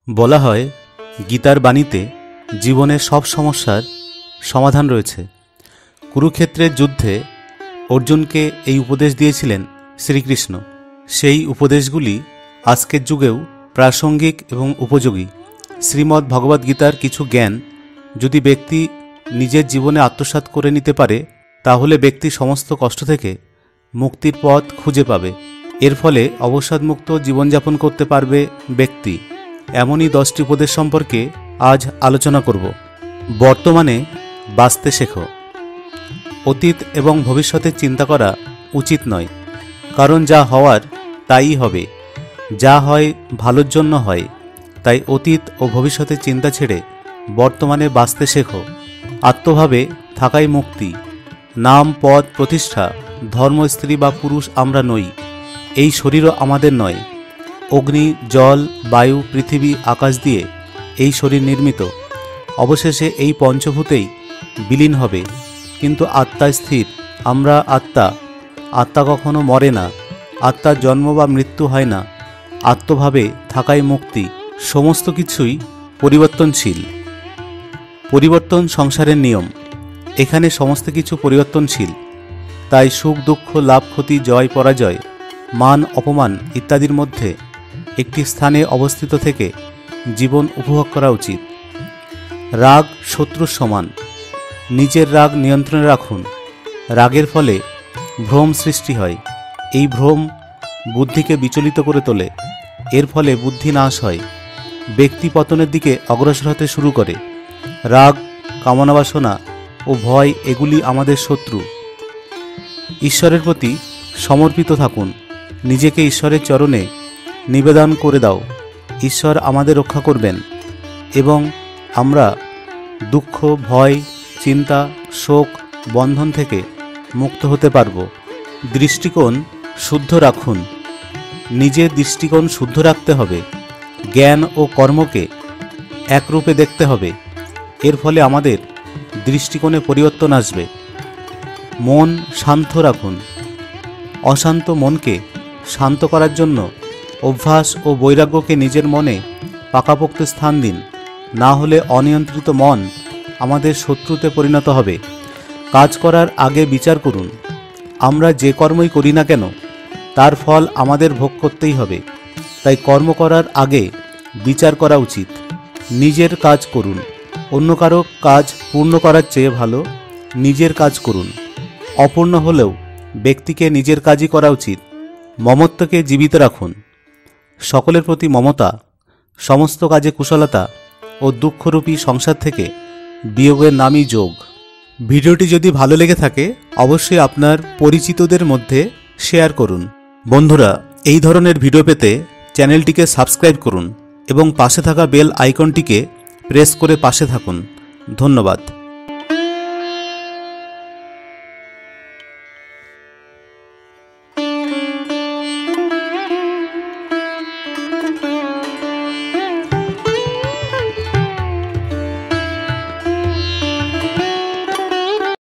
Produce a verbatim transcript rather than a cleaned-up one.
বলা হয় গীতার বাণীতে জীবনের সব সমস্যার সমাধান রয়েছে। কুরুক্ষেত্রের যুদ্ধে অর্জুনকে এই উপদেশ দিয়েছিলেন শ্রীকৃষ্ণ। সেই উপদেশগুলি আজকের যুগেও প্রাসঙ্গিক এবং উপযোগী। শ্রীমদ্ ভগবদ্গীতার কিছু জ্ঞান যদি ব্যক্তি নিজের জীবনে আত্মসাৎ করে নিতে পারে, তাহলে ব্যক্তি সমস্ত কষ্ট থেকে মুক্তির পথ খুঁজে পাবে। এর ফলে অবসাদমুক্ত জীবনযাপন করতে পারবে ব্যক্তি। এমনই দশটি উপদেশ সম্পর্কে আজ আলোচনা করব। বর্তমানে বাঁচতে শেখো। অতীত এবং ভবিষ্যতের চিন্তা করা উচিত নয়, কারণ যা হওয়ার তাই হবে। যা হয় ভালোর জন্য হয়। তাই অতীত ও ভবিষ্যতের চিন্তা ছেড়ে বর্তমানে বাঁচতে শেখো। আত্মভাবে থাকাই মুক্তি। নাম, পদ, প্রতিষ্ঠা, ধর্ম, স্ত্রী বা পুরুষ আমরা নই। এই শরীরও আমাদের নয়। অগ্নি, জল, বায়ু, পৃথিবী, আকাশ দিয়ে এই শরীর নির্মিত। অবশেষে এই পঞ্চভূতেই বিলীন হবে, কিন্তু আত্মা স্থির। আমরা আত্মা। আত্মা কখনো মরে না। আত্মার জন্ম বা মৃত্যু হয় না। আত্মভাবে থাকাই মুক্তি। সমস্ত কিছুই পরিবর্তনশীল। পরিবর্তন সংসারের নিয়ম। এখানে সমস্ত কিছু পরিবর্তনশীল। তাই সুখ, দুঃখ, লাভ, ক্ষতি, জয়, পরাজয়, মান, অপমান ইত্যাদির মধ্যে একটি স্থানে অবস্থিত থেকে জীবন উপভোগ করা উচিত। রাগ শত্রুর সমান। নিজের রাগ নিয়ন্ত্রণে রাখুন। রাগের ফলে ভ্রম সৃষ্টি হয়। এই ভ্রম বুদ্ধিকে বিচলিত করে তোলে। এর ফলে বুদ্ধি নাশ হয়। ব্যক্তি পতনের দিকে অগ্রসর হতে শুরু করে। রাগ, কামনা বাসনা ও ভয় এগুলি আমাদের শত্রু। ঈশ্বরের প্রতি সমর্পিত থাকুন। নিজেকে ঈশ্বরের চরণে নিবেদন করে দাও। ঈশ্বর আমাদের রক্ষা করবেন এবং আমরা দুঃখ, ভয়, চিন্তা, শোক, বন্ধন থেকে মুক্ত হতে পারব। দৃষ্টিকোণ শুদ্ধ রাখুন। নিজের দৃষ্টিকোণ শুদ্ধ রাখতে হবে। জ্ঞান ও কর্মকে একরূপে দেখতে হবে। এর ফলে আমাদের দৃষ্টিকোণে পরিবর্তন আসবে। মন শান্ত রাখুন। অশান্ত মনকে শান্ত করার জন্য অভ্যাস ও বৈরাগ্যকে নিজের মনে পাকাপোক্ত স্থান দিন। না হলে অনিয়ন্ত্রিত মন আমাদের শত্রুতে পরিণত হবে। কাজ করার আগে বিচার করুন। আমরা যে কর্মই করি না কেন, তার ফল আমাদের ভোগ করতেই হবে। তাই কর্ম করার আগে বিচার করা উচিত। নিজের কাজ করুন। অন্য কারো কাজ পূর্ণ করার চেয়ে ভালো নিজের কাজ করুন। অপূর্ণ হলেও ব্যক্তিকে নিজের কাজই করা উচিত। মমত্বকে জীবিত রাখুন। সকলের প্রতি মমতা, সমস্ত কাজে কুশলতা ও দুঃখরূপী সংসার থেকে বিয়োগের নামই যোগ। ভিডিওটি যদি ভালো লেগে থাকে অবশ্যই আপনার পরিচিতদের মধ্যে শেয়ার করুন। বন্ধুরা, এই ধরনের ভিডিও পেতে চ্যানেলটিকে সাবস্ক্রাইব করুন এবং পাশে থাকা বেল আইকনটিকে প্রেস করে পাশে থাকুন। ধন্যবাদ।